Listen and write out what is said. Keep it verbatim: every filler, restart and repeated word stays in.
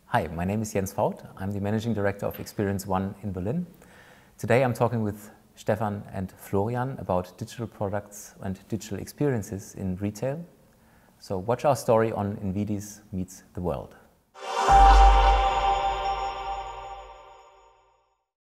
Hi, my name is Jens Fauth. I'm the Managing Director of Experience One in Berlin. Today I'm talking with Stefan and Florian about digital products and digital experiences in retail. So watch our story on Invidis Meets the World.